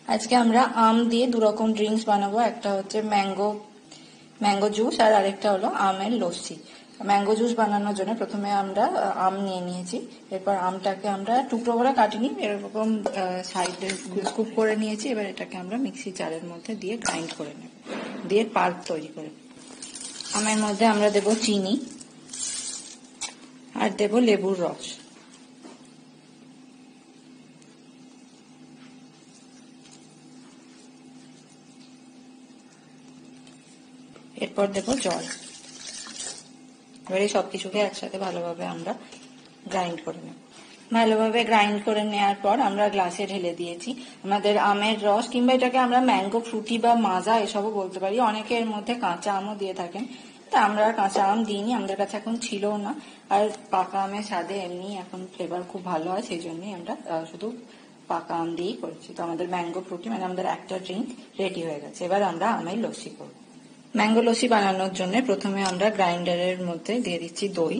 আজকে আমরা আম দিয়ে দু রকম ড্রিঙ্কস বানাবো। একটা হচ্ছে ম্যাঙ্গো জুস আর আরেকটা হলো আমের লস্যি। ম্যাঙ্গো জুস বানানোর জন্য প্রথমে আমরা আম নিয়ে নিয়েছি। এরপর আমটাকে আমরা টুকরো করে কাটিনি, এরকম সাইডে স্কুপ করে নিয়েছি। এবার এটাকে আমরা মিক্সি জারের মধ্যে দিয়ে গ্রাইন্ড করে নেব, দিয়ে পাল্প তৈরি করে। আমের মধ্যে আমরা দেব চিনি আর দেব লেবুর রস। এরপর দেব জল। এবার এই সবকিছুকে একসাথে ভালোভাবে আমরা গ্রাইন্ড করে নেব। ভালোভাবে গ্রাইন্ড করে নেওয়ার পর আমরা গ্লাসে ঢেলে দিয়েছি আমাদের আমের রস, কিংবা এটাকে আমরা ম্যাঙ্গো ফ্রুটি বা মাজা এসবও বলতে পারি। অনেকে এর মধ্যে কাঁচা আমও দিয়ে থাকেন, তা আমরা কাঁচা আম দিইনি, আমাদের কাছে এখন ছিল না। আর পাকা আমের স্বাদে এমনি এখন ফ্লেভার খুব ভালো হয়, সেই জন্যই আমরা শুধু পাকা আম দিয়েই করেছি। তো আমাদের ম্যাঙ্গো ফ্রুটি মানে আমাদের একটা ড্রিঙ্ক রেডি হয়ে গেছে। এবার আমরা আমের লস্যি করব। ম্যাঙ্গো লস্যি বানানোর জন্য প্রথমে আমরা গ্রাইন্ডারের মধ্যে দিয়ে দিচ্ছি দই।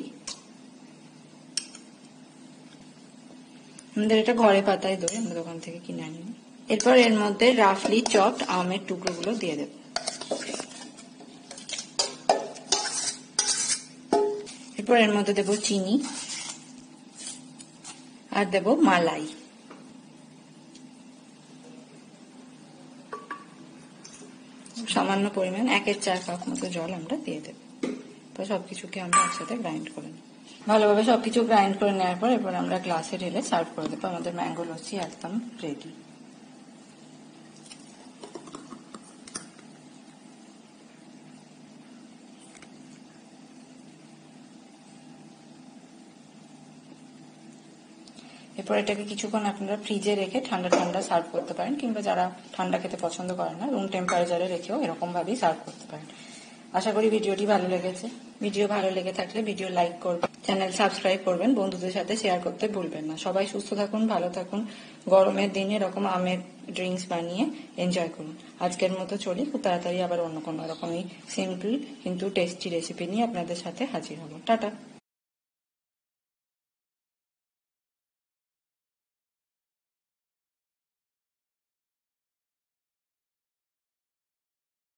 আমাদের এটা ঘরে পাতায় দই, আমরা দোকান থেকে কিনে আনিনি। এরপর এর মধ্যে রাফলি চপড আমের টুকরোগুলো দিয়ে দেব। এরপর এর মধ্যে দেব চিনি আর দেব মালাই। সামান্য পরিমাণ 1/4 কাপ মতো জল আমরা দিয়ে দেব। তো সবকিছুকে আমরা একসাথে গ্রাইন্ড করে নেব। ভালোভাবে সবকিছু গ্রাইন্ড করে নেওয়ার পর এরপর আমরা গ্লাসে ঢেলে সার্ভ করে দেবো। আমাদের ম্যাঙ্গো লস্যি একদম রেডি। এরপর এটাকে কিছুক্ষণ আপনারা ফ্রিজে রেখে ঠান্ডা ঠান্ডা সার্ভ করতে পারেন, কিংবা যারা ঠান্ডা খেতে পছন্দ করেন না রুম টেম্পারেচারে রেখেও এরকম ভাবেই সার্ভ করতে পারেন। আশা করি ভিডিওটি ভালো লেগেছে। ভিডিও ভালো লেগে থাকলে ভিডিও লাইক করবেন, চ্যানেল সাবস্ক্রাইব করবেন, বন্ধুদের সাথে শেয়ার করতে ভুলবেন না। সবাই সুস্থ থাকুন, ভালো থাকুন। গরমের দিনে এরকম আমের ড্রিঙ্কস বানিয়ে এনজয় করুন। আজকের মতো চলি, খুব তাড়াতাড়ি আবার অন্য কোনো রকমই সিম্পল কিন্তু টেস্টি রেসিপি নিয়ে আপনাদের সাথে হাজির হব। টাটা।